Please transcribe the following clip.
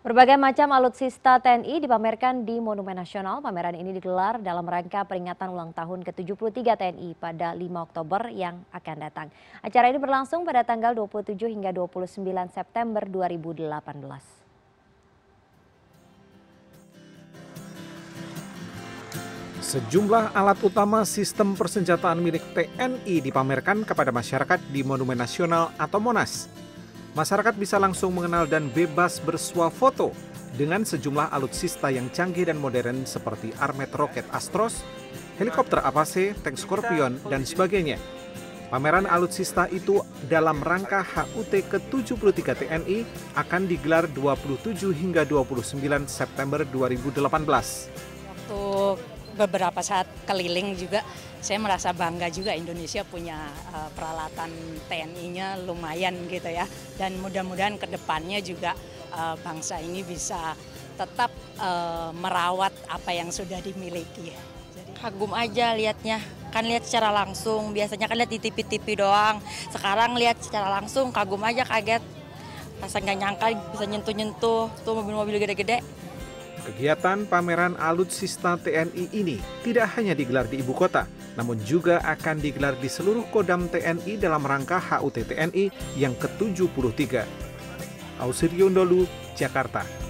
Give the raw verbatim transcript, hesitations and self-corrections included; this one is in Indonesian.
Berbagai macam alutsista T N I dipamerkan di Monumen Nasional. Pameran ini digelar dalam rangka peringatan ulang tahun ke tujuh puluh tiga T N I pada lima Oktober yang akan datang. Acara ini berlangsung pada tanggal dua puluh tujuh hingga dua puluh sembilan September dua ribu delapan belas. Sejumlah alat utama sistem persenjataan milik T N I dipamerkan kepada masyarakat di Monumen Nasional atau Monas. Masyarakat bisa langsung mengenal dan bebas bersuah foto dengan sejumlah alutsista yang canggih dan modern seperti armet roket Astros, helikopter Apache, tank Scorpion, dan sebagainya. Pameran alutsista itu dalam rangka H U T ke tujuh puluh tiga T N I akan digelar dua puluh tujuh hingga dua puluh sembilan September dua ribu delapan belas. Waktu beberapa saat keliling juga, saya merasa bangga juga Indonesia punya uh, peralatan T N I-nya lumayan gitu ya. Dan mudah-mudahan ke depannya juga uh, bangsa ini bisa tetap uh, merawat apa yang sudah dimiliki. Jadi, kagum aja liatnya, kan lihat secara langsung, biasanya kan lihat di T V-T V doang. Sekarang lihat secara langsung, kagum aja, kaget. Rasa nggak nyangka bisa nyentuh-nyentuh tuh mobil-mobil gede-gede. Kegiatan pameran alutsista T N I ini tidak hanya digelar di ibu kota, namun juga akan digelar di seluruh Kodam T N I dalam rangka H U T T N I yang ke tujuh puluh tiga. Ausirion Dholu, Jakarta.